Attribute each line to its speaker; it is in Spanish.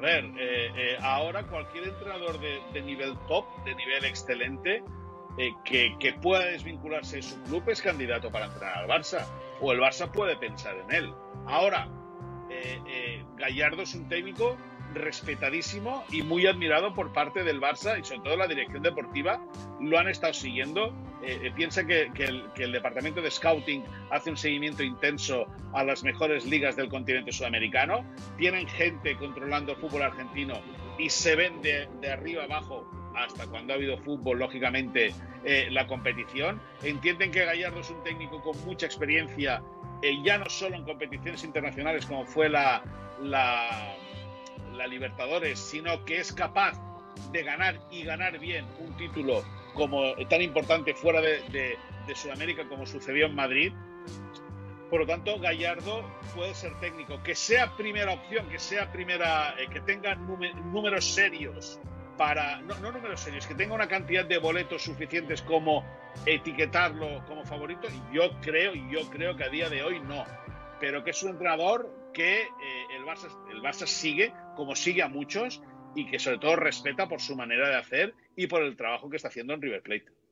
Speaker 1: ver, ahora cualquier entrenador de nivel top, de nivel excelente, que pueda desvincularse de su club es candidato para entrenar al Barça, o el Barça puede pensar en él. Ahora, Gallardo es un técnico respetadísimo y muy admirado por parte del Barça y sobre todo la dirección deportiva lo han estado siguiendo. Piensa que el departamento de scouting hace un seguimiento intenso a las mejores ligas del continente sudamericano. Tienen gente controlando el fútbol argentino y se ven de arriba abajo hasta cuando ha habido fútbol, lógicamente, la competición. Entienden que Gallardo es un técnico con mucha experiencia, ya no solo en competiciones internacionales como fue la Libertadores, sino que es capaz de ganar y ganar bien un título como tan importante fuera de Sudamérica como sucedió en Madrid. Por lo tanto, Gallardo puede ser técnico, que sea primera opción, que sea primera, que tenga números serios para, no números serios, que tenga una cantidad de boletos suficientes como etiquetarlo como favorito. Yo creo que a día de hoy no, pero que es un entrenador que el Barça sigue, como sigue a muchos, y que sobre todo respeta por su manera de hacer y por el trabajo que está haciendo en River Plate.